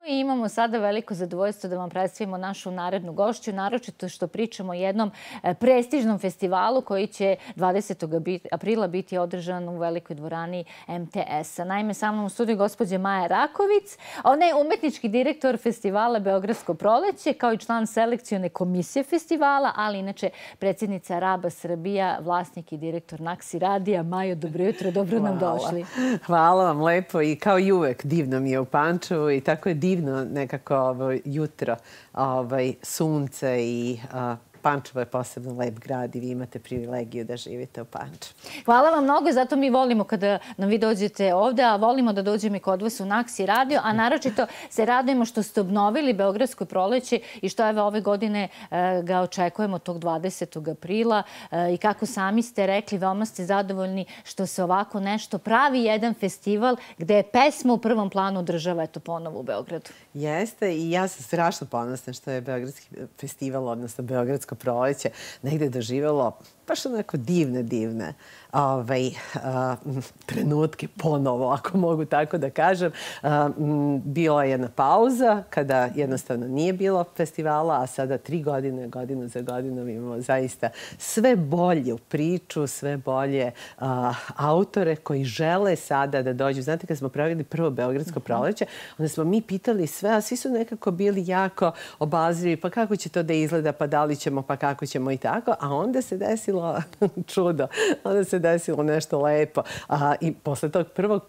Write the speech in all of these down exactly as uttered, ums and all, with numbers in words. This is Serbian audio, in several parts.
I imamo sada veliko zadovoljstvo da vam predstavimo našu narednu gošću, naročito što pričamo o jednom prestižnom festivalu koji će dvadesetog aprila biti održan u velikoj dvorani em te es-a. Naime, sa mnom u studiju gospođa Maja Rakovic. Ona je umetnički direktor festivala Beogradsko proleće, kao i član selekcione komisije festivala, ali inače predsjednica Raba Srbija, vlasnik i direktor Naksi radija. Majo, dobro jutro, dobro nam došli. Hvala vam lepo i kao i uvek divno mi je u Pančevu i tako je divno nekako ovo jutro, ovaj, sunce i a, Pančevo je posebno lep grad i vi imate privilegiju da živite u Pančevu. Hvala vam mnogo, zato mi volimo kada nam vi dođete ovde, a volimo da dođemo i kod vas u Naksi radio, a naročito se radujemo što ste obnovili Beogradsko proleće i što evo ove godine ga očekujemo tog dvadesetog aprila i kako sami ste rekli, veoma ste zadovoljni što se ovako nešto pravi, jedan festival gde je pesma u prvom planu država eto ponovo u Beogradu. Jeste i ja sam strašno ponosna što je Beogradski festival, odnosno Beogradsko proleće, negde doživjelo baš onako divne, divne ovaj, a, trenutke ponovo, ako mogu tako da kažem. A, m, bila je jedna pauza kada jednostavno nije bilo festivala, a sada tri godine, godinu za godinom imamo zaista sve bolju priču, sve bolje a, autore koji žele sada da dođu. Znate, kad smo pravili prvo Beogradsko proleće, onda smo mi pitali sve, a svi su nekako bili jako obazrivi, pa kako će to da izgleda, pa da li ćemo, pa kako ćemo i tako, a onda se desilo čudo. Onda se desilo nešto lepo. A, I posle tog prvog,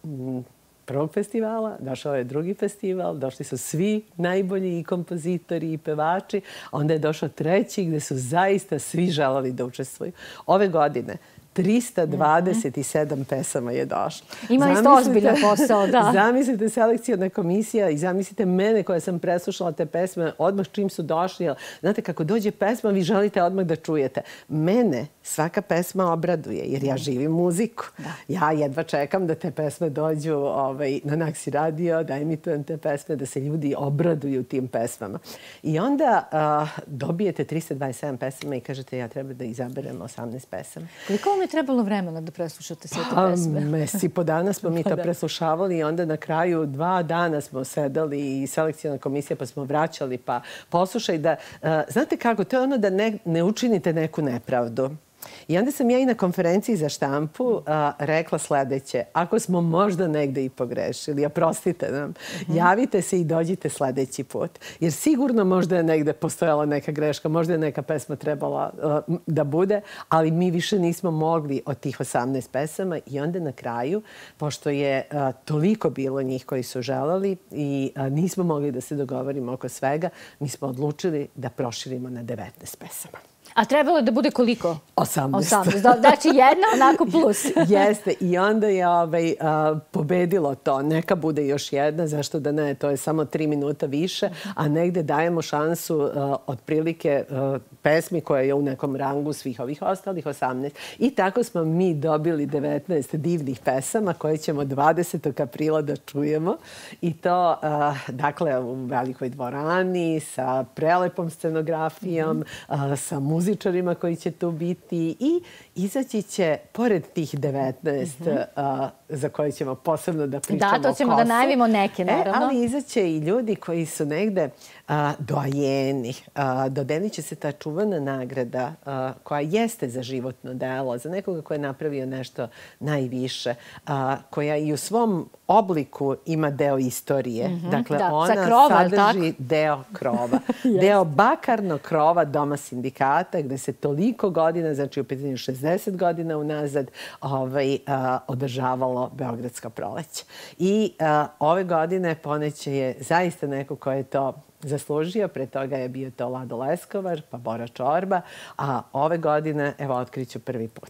prvog festivala došao je drugi festival, došli su svi najbolji i kompozitori i pevači. Onda je došao treći gde su zaista svi želeli da učestvuju. Ove godine trista dvadeset sedam pesama je došlo. Imali ste ozbiljan posao, da. Zamislite selekciona komisija i zamislite mene koja sam preslušala te pesme odmah čim su došli. Znate, kako dođe pesma, vi želite odmah da čujete. Mene svaka pesma obraduje, jer ja živim muziku. Ja jedva čekam da te pesme dođu ovaj, na Naksi radio, da emitujem te pesme, da se ljudi obraduju tim pesmama. I onda a, dobijete trista dvadeset sedam pesama i kažete ja treba da izaberem osamnaest pesama. Koliko vam je trebalo vremena da preslušate sve te pesme? Mesec i po dana smo mi to preslušavali i onda na kraju dva dana smo sedali i selekciona komisija pa smo vraćali pa poslušaj da... Znate kako, to je ono da ne, ne učinite neku nepravdu. I onda sam ja i na konferenciji za štampu a, rekla sledeće. Ako smo možda negde i pogrešili, oprostite nam, javite se i dođite sledeći put. Jer sigurno možda je negde postojala neka greška, možda je neka pesma trebala a, da bude, ali mi više nismo mogli od tih osamnaest pesama i onda na kraju, pošto je a, toliko bilo njih koji su želeli i a, nismo mogli da se dogovorimo oko svega, mi smo odlučili da proširimo na devetnaest pesama. A trebalo je da bude koliko? osamnaest. osamnaest. Znači jedna onako plus. Jeste. I onda je ovaj, a, pobedilo to. Neka bude još jedna. Zašto da ne? To je samo tri minuta više. A negde dajemo šansu a, otprilike a, pesmi koja je u nekom rangu svih ovih ostalih osamnaest. I tako smo mi dobili devetnaest divnih pesama koje ćemo dvadesetog aprila da čujemo. I to, a, dakle, u velikoj dvorani sa prelepom scenografijom, a, sa muzikom muzičarima koji će tu biti i izaći će, pored tih devetnaest mm-hmm. a, za koje ćemo posebno da pričamo. Da, to ćemo da najavimo neke, naravno. E, ali izaće i ljudi koji su negde a, doajeni. A, dodelit će se ta čuvana nagrada a, koja jeste za životno delo, za nekoga ko je napravio nešto najviše, a, koja i u svom obliku ima deo istorije. Mm-hmm. Dakle, da, ona krova, sadrži deo krova. yes. Deo bakarnog krova Doma sindikata, gde se toliko godina, znači u pitanju šezdeset godina unazad, ovaj, a, održavalo Beogradsko proleće. I a, ove godine poneće je zaista neko ko je to zaslužio. Pre toga je bio to Lado Leskovar, pa Bora Čorba, a ove godine, evo, otkriću prvi put.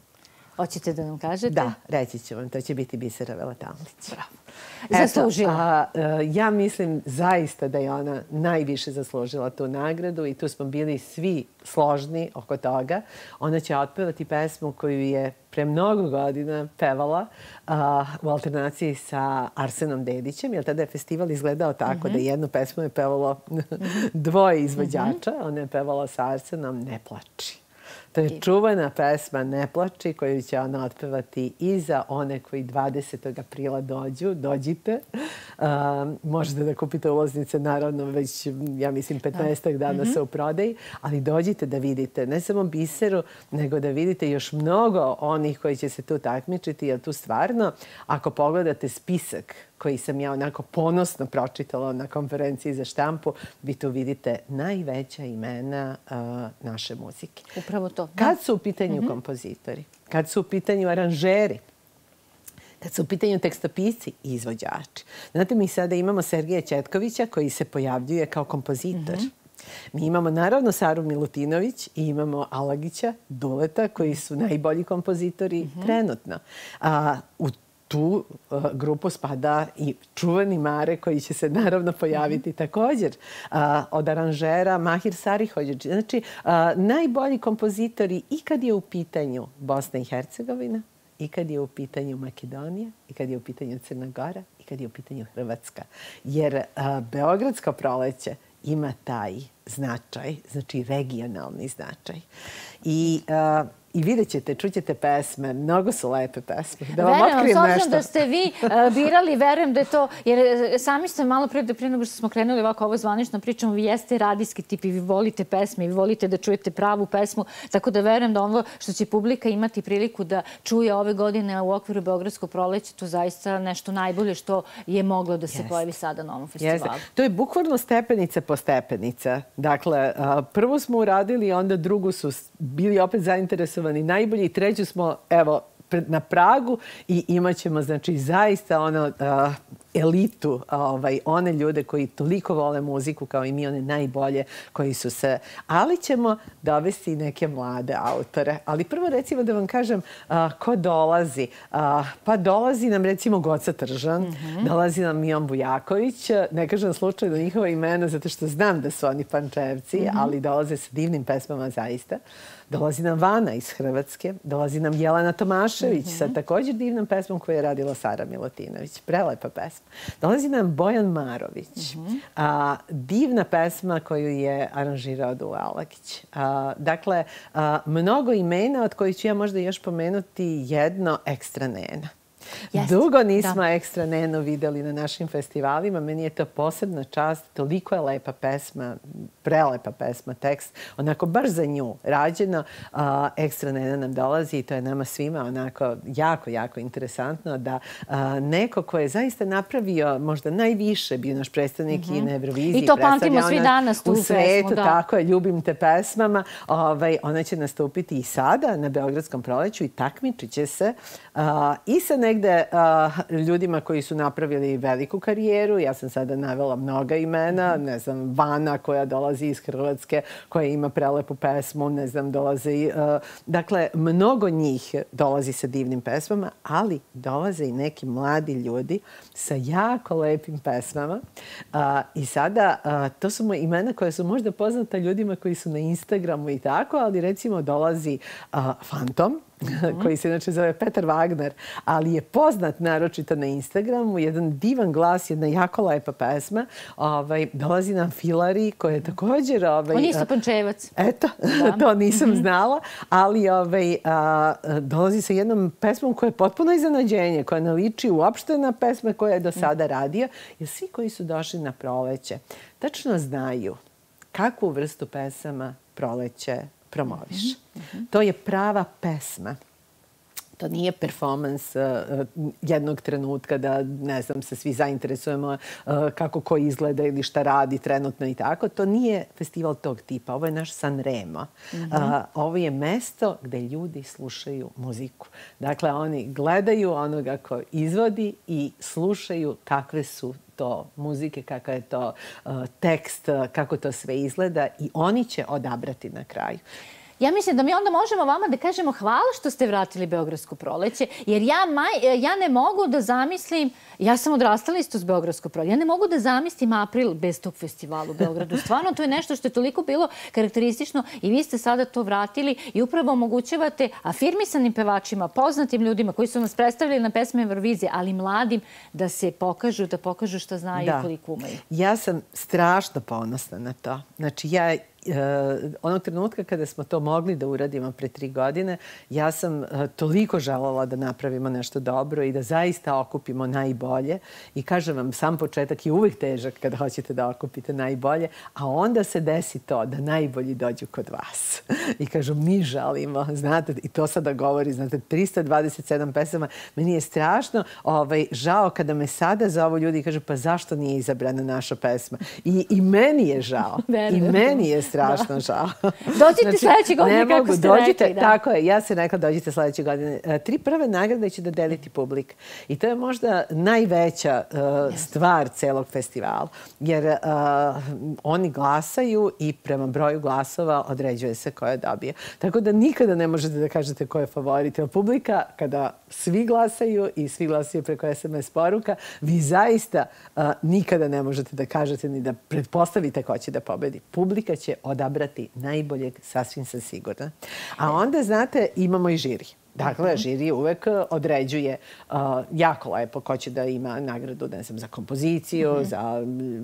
Hoćete da nam kažete? Da, reći ću vam. To će biti Bisera Veletamlić. Bravo. Zaslužila. A, ja mislim zaista da je ona najviše zaslužila tu nagradu i tu smo bili svi složni oko toga. Ona će otpevati pesmu koju je pre mnogo godina pevala a, u alternaciji sa Arsenom Dedićem, jer tada je festival izgledao tako mm-hmm. da jednu pesmu je pevalo dvoje izvođača. Mm-hmm. Ona je pevala sa Arsenom Ne plači. To je čuvena pesma Ne plači koju će ona otpevati i za one koji dvadesetog aprila dođu. Dođite. Možete da kupite ulaznice, naravno, već, ja mislim, petnaestak dana se u prodaji, ali dođite da vidite ne samo Biseru, nego da vidite još mnogo onih koji će se tu takmičiti, jer tu stvarno, ako pogledate spisak koji sam ja onako ponosno pročitala na konferenciji za štampu, vi tu vidite najveća imena naše muzike. Upravo to. Kad su u pitanju kompozitori, kad su u pitanju aranžeri, kad su u pitanju tekstopisci i izvođači. Znate, mi sada imamo Sergeja Ćetkovića koji se pojavljuje kao kompozitor. Mi imamo naravno Saru Milutinović i imamo Alagića, Duleta, koji su najbolji kompozitori trenutno. U tu grupu spada i čuveni Mare koji će se naravno pojaviti također. Od aranžera Mahir Sarihođić. Znači, najbolji kompozitori i kad je u pitanju Bosna i Hercegovina, i kad je u pitanju Makedonija, i kad je u pitanju Crna Gora, i kad je u pitanju Hrvatska. Jer Beogradsko proleće ima taj značaj, znači regionalni značaj. I I vidjet ćete, čućete pesme. Mnogo su lepe pesme. Da vam otkrijem nešto. Verujem, s obzirom da ste vi birali, verujem da je to, jer sami ste malo pre, prije nego što smo krenuli ovako ovo zvanično pričamo, vi jeste radijski tip i vi volite pesme i vi volite da čujete pravu pesmu, tako da verujem da ono što će publika imati priliku da čuje ove godine u okviru Beogradskog proleća, to zaista nešto najbolje što je moglo da se pojavi sada na ovom festivalu. To je bukvalno stepenica po stepenica. Dakle, prvo smo uradili, onda drugu su bili opet zainteresovani najbolji i treću smo, evo, na pragu i imat ćemo, znači, zaista ono elitu, one ljude koji toliko vole muziku kao i mi, one najbolje koji su se... Ali ćemo dovesti i neke mlade autore. Ali prvo, recimo, da vam kažem ko dolazi. Pa dolazi nam, recimo, Goca Tržan, dolazi nam Mion Bujaković. Ne kažem slučajno njihova imena, zato što znam da su oni Pančevci, ali dolaze sa divnim pesmama zaista. Dolazi nam Vana iz Hrvatske, dolazi nam Jelena Tomašević sa također divnom pesmom koju je radila Sara Milutinović. Prelepa pesma. Dolazi nam Bojan Marović. Divna pesma koju je aranžirao Dule Alagić. Dakle, mnogo imena od kojih ću ja možda još pomenuti jedno, Ekstra Nena. Dugo nismo Ekstra Nenu videli na našim festivalima. Meni je to posebna čast. Toliko je lepa pesma, prelepa pesma, tekst. Onako baš za nju rađeno. Ekstra Nena nam dolazi i to je nama svima onako jako, jako interesantno da neko ko je zaista napravio možda najviše, bio naš predstavnik i na Euroviziji. I to pamtimo svi danas tu u svetu. Tako je, ljubim te pesmama. Ona će nastupiti i sada na Beogradskom proleću i takmičit će se i sa negde ljudima koji su napravili veliku karijeru. Ja sam sada navela mnoga imena. Ne znam, Vana koja dolazi iz Hrvatske, koja ima prelepu pesmu. Ne znam, dolaze... Dakle, mnogo njih dolazi sa divnim pesmama, ali dolaze i neki mladi ljudi sa jako lepim pesmama. I sada, to su imena koja su možda poznata ljudima koji su na Instagramu i tako, ali recimo dolazi Fantom, koji se inače zove Petar Wagner, ali je poznat naročito na Instagramu, jedan divan glas, jedna jako lepa pesma. Dolazi nam Filari, koja je također... On je isto Pančevac. Eto, to nisam znala, ali dolazi sa jednom pesmom koja je potpuno iznenađenje, koja ne liči uopšte na pesme koje je do sada radio, jer svi koji su došli na proleće tačno znaju kakvu vrstu pesama proleće promoviš. To je prava pesma. To nije performans jednog trenutka da, ne znam, se svi zainteresujemo kako ko izgleda ili šta radi trenutno i tako. To nije festival tog tipa. Ovo je naš Sanremo. Ovo je mesto gde ljudi slušaju muziku. Dakle, oni gledaju onoga ko izvodi i slušaju kakve su to muzike, kakav je to tekst, kako to sve izgleda i oni će odabrati na kraju. Ja mislim da mi onda možemo vama da kažemo hvala što ste vratili Beogradsko proleće, jer ja ne mogu da zamislim, ja sam odrastala isto s Beogradsko proleće, ja ne mogu da zamislim april bez tog festivala u Beogradu. Stvarno, to je nešto što je toliko bilo karakteristično i vi ste sada to vratili i upravo omogućavate afirmisanim pevačima, poznatim ljudima koji su nas predstavili na pesme Eurovizije, ali mladim da se pokažu, da pokažu šta znaju i koliko umeju. Ja sam strašno ponosna na to. Znači, ja onog trenutka kada smo to mogli da uradimo pre tri godine, ja sam toliko želela da napravimo nešto dobro i da zaista okupimo najbolje. I kažem vam, sam početak je uvek težak kada hoćete da okupite najbolje, a onda se desi to da najbolji dođu kod vas. I kažu, mi žalimo, znate, i to sada govori, znate, trista dvadeset sedam pesama. Meni je strašno ovaj, žao kada me sada zovu ljudi i kažu, pa zašto nije izabrana naša pesma? I, i meni je žao. I meni je strašno žao. Dođite znači, sledeće godine, kako mogu, ste dođite, rekli. Da. Tako je, ja sam rekla dođite sledeće godine. Tri prve nagrade će da deliti publika. I to je možda najveća uh, yes. stvar celog festivala. Jer uh, oni glasaju i prema broju glasova određuje se ko je dobije. Tako da nikada ne možete da kažete ko je favorit. Jer publika, kada svi glasaju i svi glasaju preko es em es poruka, vi zaista uh, nikada ne možete da kažete ni da pretpostavite ko će da pobedi. Publika će odabrati najboljeg, sasvim sam sigurna. A onda, znate, imamo i žiri. Dakle, žiri uvek određuje uh, jako lepo ko će da ima nagradu, ne znam, za kompoziciju, mm-hmm. za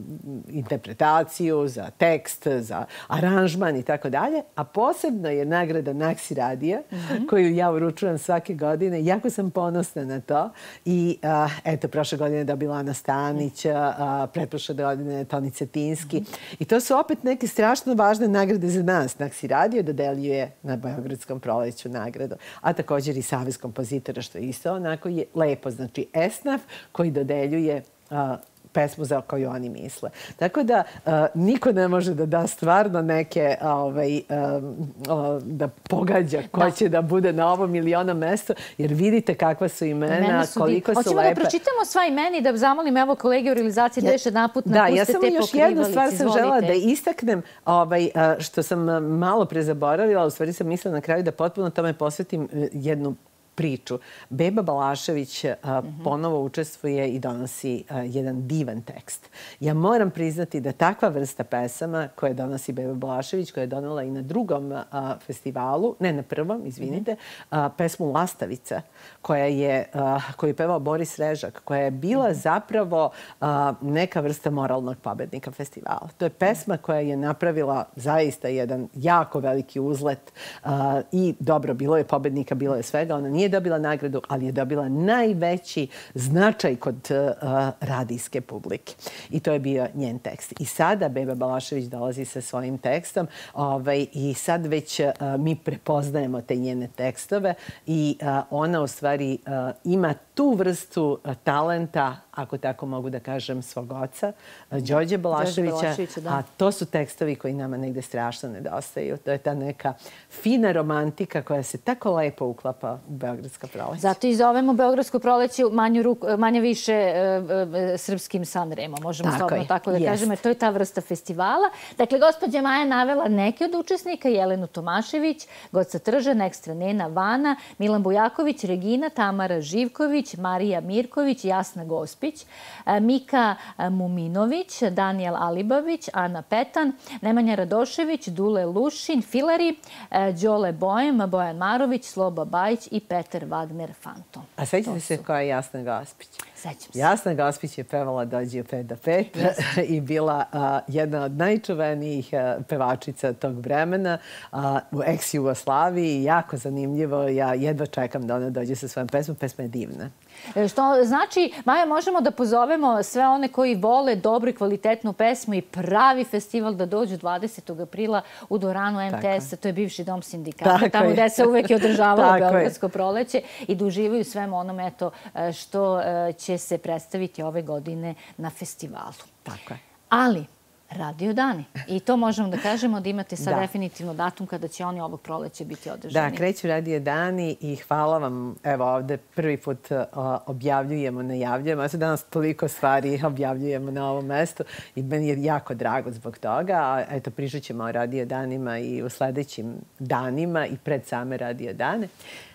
interpretaciju, za tekst, za aranžman i tako dalje. A posebno je nagrada Naksi Radija, mm-hmm. koju ja uručujem svake godine. Jako sam ponosna na to. I uh, eto, prošle godine je dobila Ana Stanić, uh, pretprošle godine Toni Cetinski. Mm-hmm. I to su opet neke strašno važne nagrade za nas. Naksi Radio dodeljuje na Beogradskom proleću nagradu. A tako i Savez kompozitora, što je isto onako je lepo. Znači, esnaf koji dodeljuje uh, pesmu za koju oni misle. Tako da uh, niko ne može da da stvarno neke, ovaj, um, uh, da pogađa ko da. će da bude na ovom ili onom mestu, jer vidite kakva su imena, su koliko su Hoćemo lepe. Hoćemo da pročitamo sva imena i da zamolim evo kolege u realizaciji da još jedan put napuste te pokrivalice. Da, ja samo još jednu stvar sam žela da istaknem, ovaj, što sam malo prezaboravila, u stvari sam mislila na kraju da potpuno tome posvetim jednu priču. Beba Balašević uh, mm-hmm. ponovo učestvuje i donosi uh, jedan divan tekst. Ja moram priznati da takva vrsta pesama koje donosi Beba Balašević, koja je donela i na drugom uh, festivalu, ne na prvom, izvinite, mm-hmm. uh, pesmu Lastavica, koja je, uh, koju je pevao Boris Režak, koja je bila mm-hmm. zapravo uh, neka vrsta moralnog pobednika festivala. To je pesma koja je napravila zaista jedan jako veliki uzlet uh, i dobro, bilo je pobednika, bilo je svega, ona nije dobila nagradu, ali je dobila najveći značaj kod uh, radijske publike. I to je bio njen tekst. I sada Beba Balašević dolazi sa svojim tekstom ovaj, i sad već uh, mi prepoznajemo te njene tekstove i uh, ona u stvari uh, ima tu vrstu uh, talenta, ako tako mogu da kažem, svog oca, uh, Đorđe Balaševića, da. A to su tekstovi koji nama negde strašno nedostaju. To je ta neka fina romantika koja se tako lepo uklapa u Beogradsko proleće. Zato i zovemo Beogradsko proleće manje, ruk, manje više e, e, srpskim Sanremom. Možemo tako slobodno tako da kažemo. To je ta vrsta festivala. Dakle, gospođa Maja navela neke od učesnika. Jelenu Tomašević, Goca Tržan, Ekstra Nena, Vana, Milan Bujaković, Regina, Tamara Živković, Marija Mirković, Jasna Gospić, e, Mika Muminović, Danijel Alibavić, Ana Petan, Nemanja Radošević, Dule Lušin, Filari, e, Đole Bojem, Bojan Marović, Sloba Bajić i Petar Wagner Fantom. A sećate se koja je Jasna Gospić? Sećam se. Jasna Gospić je pevala Dođi u pet do pet i bila a, jedna od najčuvenijih a, pevačica tog vremena a, u ex-Jugoslaviji. Jako zanimljivo. Ja jedva čekam da ona dođe sa svojom pesmom. Pesma je divna. Što znači, Maja, možemo da pozovemo sve one koji vole dobru i kvalitetnu pesmu i pravi festival da dođu dvadesetog aprila u dvoranu em te es, to je bivši dom sindikata, tako tamo je. Gde se uvek je održavalo Beogradsko proleće i da uživaju svemu onom eto, što će se predstaviti ove godine na festivalu. Tako je. Ali, radio dani. I to možemo da kažemo da imate sad da. definitivno datum kada će oni ovog proleća biti održani. Da, kreću radio dani i hvala vam. Evo ovde prvi put uh, objavljujemo, najavljujemo. Ja se danas toliko stvari objavljujemo na ovom mestu i meni je jako drago zbog toga. A eto, pričat ćemo o radio danima i u sledećim danima i pred same radio dane.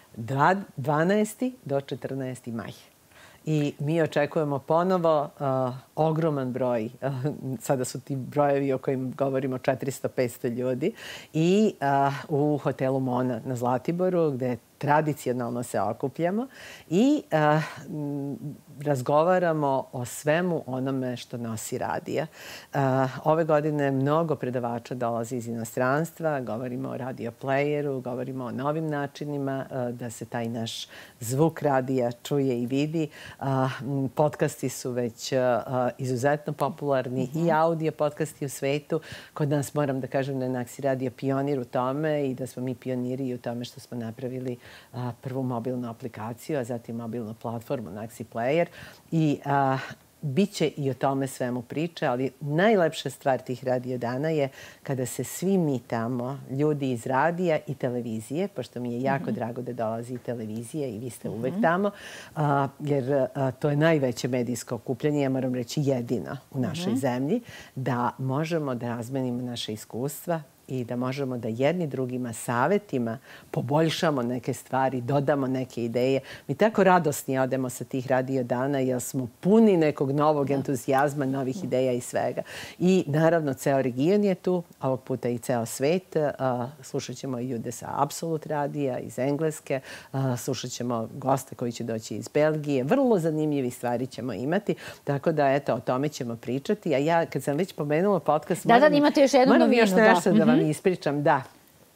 dvanaesti do četrnaesti maj. I mi očekujemo ponovo uh, ogroman broj, uh, sada su ti brojevi o kojim govorimo četiristo do petsto ljudi, i uh, u hotelu Mona na Zlatiboru, gde je tradicionalno se okupljamo i razgovaramo o svemu onome što nosi radija. Ove godine mnogo predavača dolazi iz inostranstva, govorimo o radio playeru, govorimo o novim načinima da se taj naš zvuk radija čuje i vidi. Podcasti su već izuzetno popularni i audio podcasti u svetu. Kod nas moram da kažem da je Naksi radio pionir u tome i da smo mi pioniri u tome što smo napravili prvu mobilnu aplikaciju, a zatim mobilnu platformu Naksi Player. I bit će i o tome svemu priče, ali najlepša stvar tih radio dana je kada se svi mi tamo, ljudi iz radija i televizije, pošto mi je jako drago da dolazi i televizija i vi ste uvek tamo, jer to je najveće medijsko okupljanje, ja moram reći jedino u našoj zemlji, da možemo da razmenimo naše iskustva i da možemo da jedni drugima savetima poboljšamo neke stvari, dodamo neke ideje. Mi tako radosni odemo sa tih radio dana jer smo puni nekog novog entuzijazma, novih ideja i svega. I naravno, ceo region je tu, ovog puta i ceo svet. Slušat ćemo i ljude sa Absolut radija, iz Engleske. Slušat ćemo goste koji će doći iz Belgije. Vrlo zanimljivi stvari ćemo imati. Tako da, eto, o tome ćemo pričati. A ja, kad sam već pomenula podcast... Da, da, imate još jednu novinu. Moram još nešto da vam ispričam, da.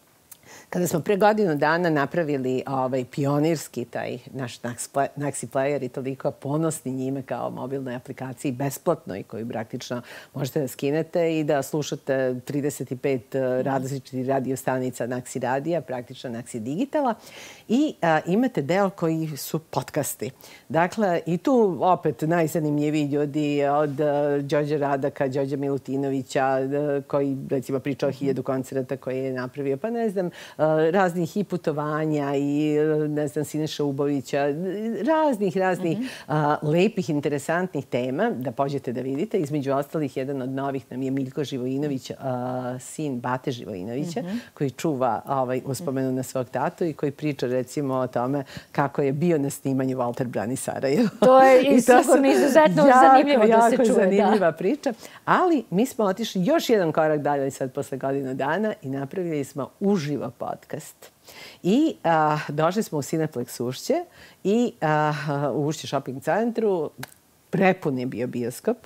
Kada smo pre godinu dana napravili ovaj pionirski taj naš Naksi Player i toliko ponosni njime kao mobilnoj aplikaciji besplatno i koju praktično možete da skinete i da slušate trideset pet različitih radio stanica Naksi radija, praktično Naksi digitala i imate deo koji su podcasti. Dakle, i tu opet najzanimljiviji ljudi od Đorđa Radaka, Đorđa Milutinovića, koji recimo priča o hiljadu koncerata koje je napravio, pa ne znam, raznih i putovanja i, ne znam, Sineša Ubovića, raznih, raznih lepih, interesantnih tema da pođete da vidite. Između ostalih, jedan od novih nam je Miljko Živojinović, sin Bate Živojinovića, koji čuva uspomenu na svog tatu i koji priča, recimo, o tome kako je bio na snimanju Walter Brani Sarajevo. To je sigurno izuzetno zanimljivo da se čuje. Jako zanimljiva priča. Ali mi smo otišli još jedan korak dalje sad posle godinu dana i napravili smo uživo podcast. I došli smo u Cineplex Ušće i u Ušće shopping centru prepun je bio bioskop.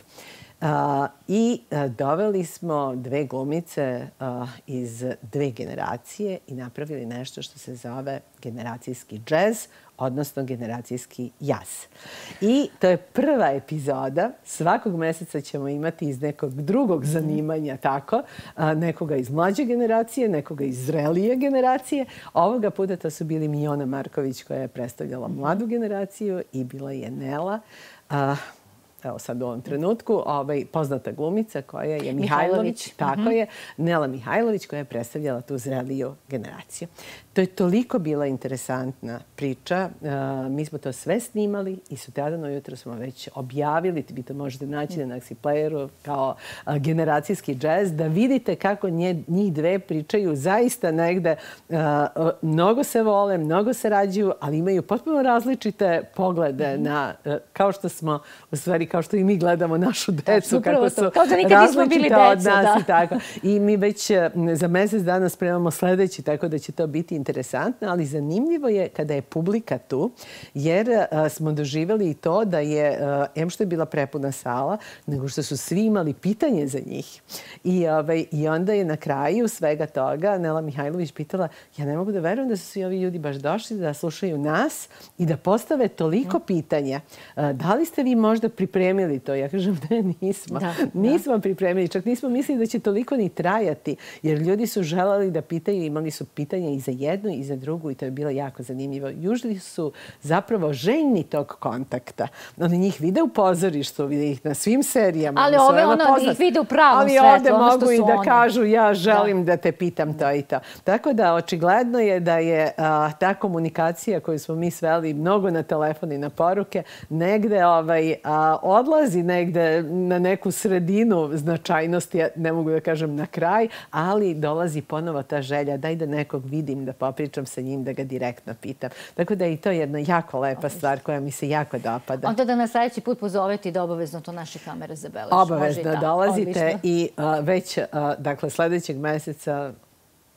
I doveli smo dve glumice iz dve generacije i napravili nešto što se zove generacijski džez, odnosno generacijski jaz. I to je prva epizoda. Svakog meseca ćemo imati iz nekog drugog zanimanja, tako, nekoga iz mlađe generacije, nekoga iz zrelije generacije. Ovoga puta to su bili Mijona Marković koja je predstavljala mladu generaciju i bila je Nela. Evo sad u ovom trenutku, poznata glumica koja je Mihajlović, tako je, Nela Mihajlović koja je predstavljala tu zreliju generaciju. To je toliko bila interesantna priča. Mi smo to sve snimali i sutradan ujutro smo već objavili, vi to možete naći na Naksi Playeru kao generacijski džez, da vidite kako njih dve pričaju zaista negde. Mnogo se vole, mnogo se rađuju, ali imaju potpuno različite poglede na, kao što smo, u stvari, kao što i mi gledamo našu decu, kako su različite od nas i tako. I mi već za mesec dana spremamo sledeći, tako da će to biti interesantno, ali zanimljivo je kada je publika tu, jer smo doživjeli i to da je, em što je bila prepuna sala, nego što su svi imali pitanje za njih. I onda je na kraju svega toga Nela Mihajlović pitala, ja ne mogu da verujem da su svi ovi ljudi baš došli da slušaju nas i da postave toliko pitanja. Da li ste vi možda pripremili to? Ja kažem, ne, nismo. Nismo pripremili. Čak nismo mislili da će toliko ni trajati, jer ljudi su želeli da pitaju, imali su pitanja i za jednu i za drugu i to je bilo jako zanimljivo. Južni su zapravo željni tog kontakta. Oni njih vide u pozorištu, vide ih na svim serijama. Ali ove ono ih vide u pravom svetlu. Ali ovde mogu i da kažu, ja želim da te pitam to i to. Tako da očigledno je da je ta komunikacija koju smo mi sveli mnogo na telefon i na poruke, negde odlazi negde na neku sredinu značajnosti, ja ne mogu da kažem na kraj, ali dolazi ponovo ta želja, daj da nekog vidim, da popričam sa njim, da ga direktno pitam. Tako da je i to jedna jako lepa stvar koja mi se jako dopada. Onda da nas sljedeći put pozovete i da obavezno to naše kamere zabeleže. Obavezno dolazite i već, dakle, sljedećeg meseca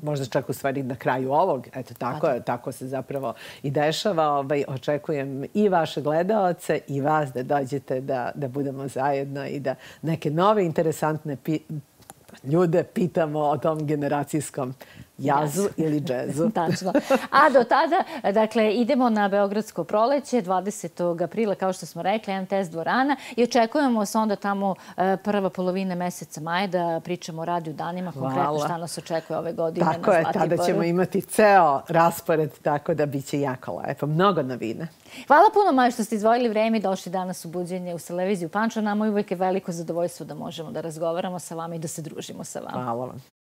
možda čak u stvari na kraju ovog, eto tako, tako se zapravo i dešava. Ovaj, očekujem i vaše gledaoce i vas da dođete da, da budemo zajedno i da neke nove interesantne pi ljude pitamo o tom generacijskom jazu ili džezu. Tačno. A do tada, dakle, idemo na Beogradsko proleće, dvadesetog aprila, kao što smo rekli, M T S dvorana i očekujemo se onda tamo prva polovina meseca maja da pričamo o radio danima, konkretno šta nas očekuje ove godine na Zlatiboru. Tako je, tada ćemo imati ceo raspored, tako da bit će jako lepo. Mnogo novine. Hvala puno, Maja, što ste izdvojili vreme i došli danas u Buđenje uz televiziju Pančevo. Nama uvijek je veliko zadovoljstvo da možemo da razgovaramo sa vama i da se družimo sa vama. Hvala vam.